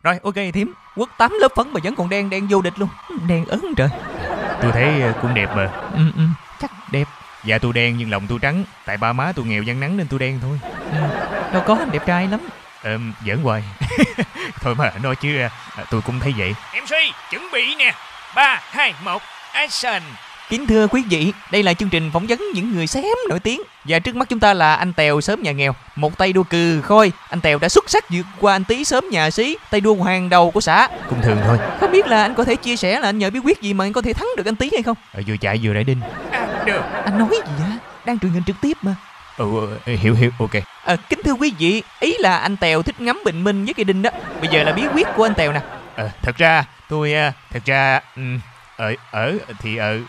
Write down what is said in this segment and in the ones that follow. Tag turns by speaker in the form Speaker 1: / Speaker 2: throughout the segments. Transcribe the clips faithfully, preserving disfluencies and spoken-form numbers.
Speaker 1: Rồi ok thím, quất tám lớp phấn mà vẫn còn đen đen vô địch luôn. Đen ớn trời.
Speaker 2: Tôi thấy cũng đẹp mà.
Speaker 1: Ừ ừ, chắc đẹp.
Speaker 2: Da tôi đen nhưng lòng tôi trắng. Tại ba má tôi nghèo văn nắng nên tôi đen thôi.
Speaker 1: Ừ, đâu có, anh đẹp trai lắm.
Speaker 2: Ờ, giỡn hoài. Thôi mà nói chứ à, tôi cũng thấy vậy.
Speaker 3: em xê chuẩn bị nè. Ba, hai, một, action.
Speaker 1: Kính thưa quý vị, đây là chương trình phỏng vấn những người xém nổi tiếng. Và trước mắt chúng ta là anh Tèo xóm nhà nghèo. Một tay đua cừ khôi, anh Tèo đã xuất sắc vượt qua anh Tí xóm nhà xí, tay đua hàng đầu của xã.
Speaker 2: Cũng thường thôi.
Speaker 1: Không biết là anh có thể chia sẻ là anh nhờ bí quyết gì mà anh có thể thắng được anh Tí hay không?
Speaker 2: Ờ, vừa chạy vừa đẩy đinh.
Speaker 3: À, được.
Speaker 1: Anh nói gì vậy? Đang truyền hình trực tiếp mà.
Speaker 2: Ừ, hiểu hiểu, ok.
Speaker 1: À, kính thưa quý vị, ý là anh Tèo thích ngắm bình minh với cây đinh đó. Bây giờ là bí quyết của anh Tèo nè.
Speaker 2: Ờ, thật ra tôi thật ra ở ở thì ở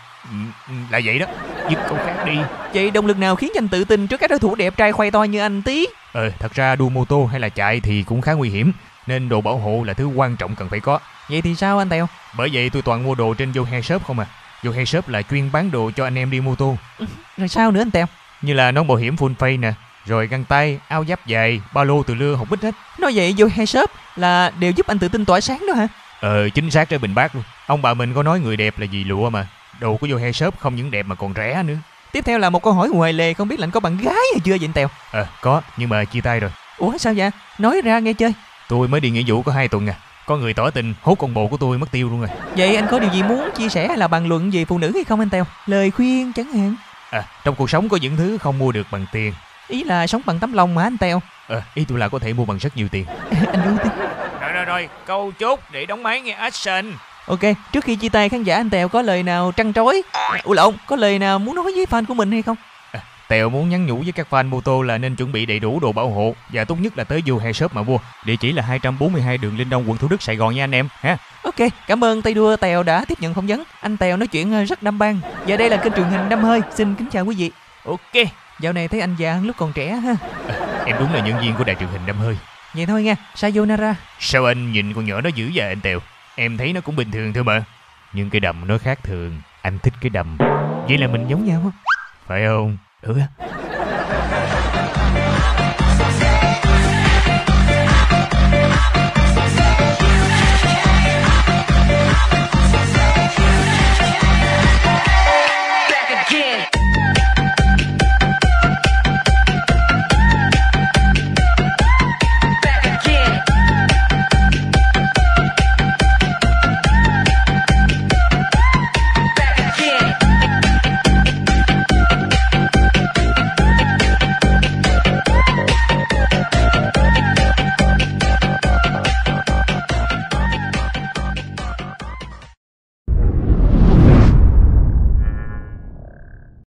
Speaker 2: là vậy đó. Dứt câu khác đi.
Speaker 1: Vậy động lực nào khiến anh tự tin trước các đối thủ đẹp trai khoai to như anh Tí?
Speaker 2: Ờ, thật ra đua mô tô hay là chạy thì cũng khá nguy hiểm, nên đồ bảo hộ là thứ quan trọng cần phải có.
Speaker 1: Vậy thì sao anh Tèo?
Speaker 2: Bởi vậy tôi toàn mua đồ trên Yohe Shop không à. Yohe Shop là chuyên bán đồ cho anh em đi mô tô.
Speaker 1: Rồi sao nữa anh Tèo?
Speaker 2: Như là nón bảo hiểm full face nè, rồi găng tay, áo giáp dài, ba lô từ lưa hộp bích hết.
Speaker 1: Nói vậy Yohe Shop là đều giúp anh tự tin tỏa sáng đó hả?
Speaker 2: Ờ, chính xác trên bình bát luôn. Ông bà mình có nói người đẹp là vì lụa mà. Đồ của Yohe Shop không những đẹp mà còn rẻ nữa.
Speaker 1: Tiếp theo là một câu hỏi ngoài lề, không biết là anh có bạn gái hay chưa vậy anh Tèo?
Speaker 2: Ờ, có, nhưng mà chia tay rồi.
Speaker 1: Ủa sao vậy? Nói ra nghe chơi.
Speaker 2: Tôi mới đi nghĩa vụ có hai tuần à. Có người tỏ tình hốt con bồ của tôi mất tiêu luôn rồi.
Speaker 1: Vậy anh có điều gì muốn chia sẻ hay là bàn luận về phụ nữ hay không anh Tèo? Lời khuyên chẳng hạn.
Speaker 2: À, trong cuộc sống có những thứ không mua được bằng tiền.
Speaker 1: Ý là sống bằng tấm lòng mà anh Tèo.
Speaker 2: Ờ, ý tôi là có thể mua bằng rất nhiều tiền.
Speaker 1: Anh vui tính.
Speaker 3: Rồi rồi rồi, câu chốt để đóng máy nghe, action.
Speaker 1: Ok, trước khi chia tay khán giả, anh Tèo có lời nào trăn trối? Ủa lộn, có lời nào muốn nói với fan của mình hay không?
Speaker 2: À, Tèo muốn nhắn nhủ với các fan mô tô là nên chuẩn bị đầy đủ đồ bảo hộ và tốt nhất là tới Yohe Shop mà mua. Địa chỉ là hai trăm bốn mươi hai đường Linh Đông, quận Thủ Đức, Sài Gòn nha anh em ha.
Speaker 1: Ok, cảm ơn tay đua Tèo đã tiếp nhận phỏng vấn. Anh Tèo nói chuyện rất đăm ban. Và đây là kênh truyền hình Đăm Hơi. Xin kính chào quý vị.
Speaker 3: Ok,
Speaker 1: dạo này thấy anh già hơn lúc còn trẻ ha.
Speaker 2: À, em đúng là nhân viên của đài truyền hình Đăm Hơi.
Speaker 1: Vậy thôi nha, sayonara.
Speaker 2: Sao anh nhìn con nhỏ đó dữ vậy anh Tèo? Em thấy nó cũng bình thường thôi mà. Nhưng cái đầm nó khác thường. Anh thích cái đầm. Vậy là mình giống nhau không? Phải không? Ừ.